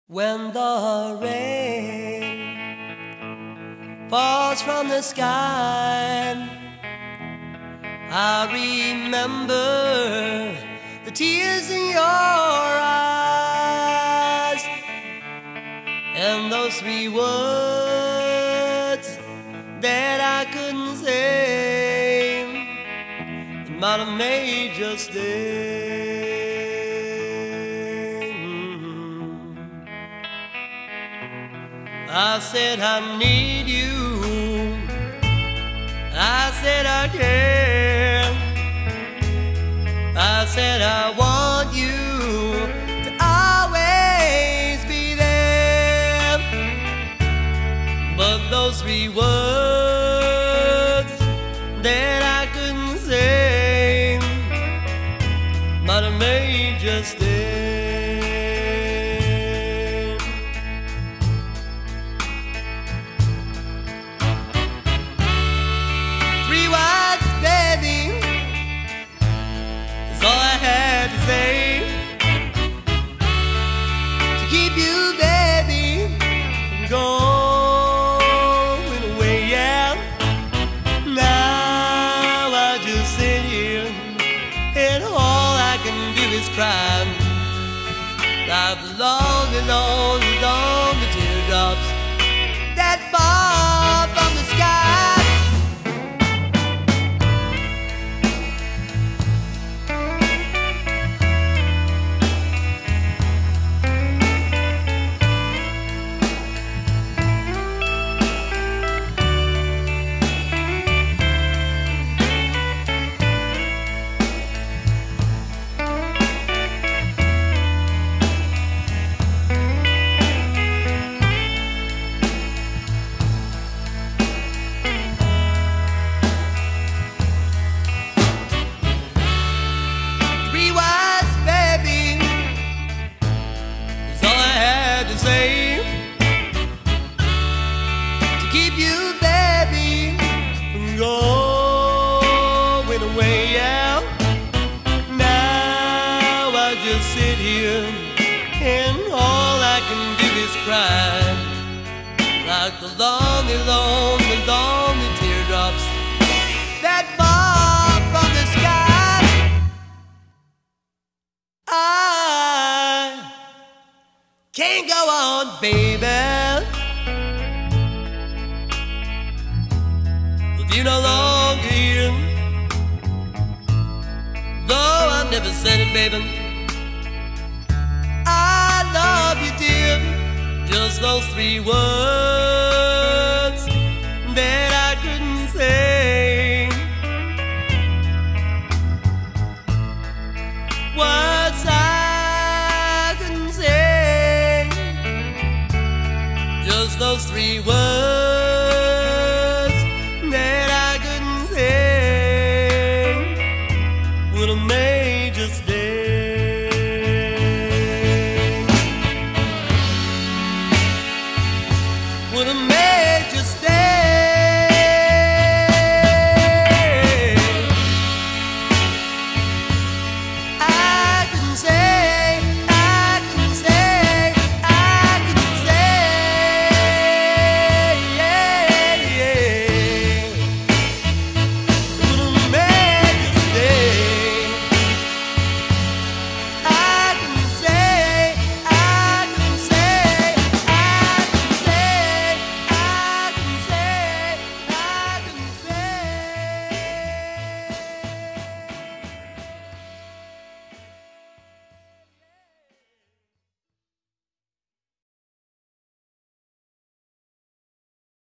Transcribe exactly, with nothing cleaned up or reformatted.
When the rain falls from the sky, I remember the tears in your eyes, and those three words that I couldn't say that might have made your stay. I said I need you, I said I care, I said I want you to always be there. But those three words that I couldn't say might have made you stay. Three words, baby, is all I had to say to keep you, baby, from going away. Yeah, now I just sit here and all I can do is cry, like the lonely, lonely, lonely teardrops that fall from the sky. Say to keep you, baby, from going away. Yeah, now I just sit here and all I can do is cry, like the lonely, lonely, lonely teardrops that fall from the sky. I can't go on, baby, with you no longer here. Though I've never said it, baby, I love you, dear. Just those three words that I couldn't say. Words I those three words.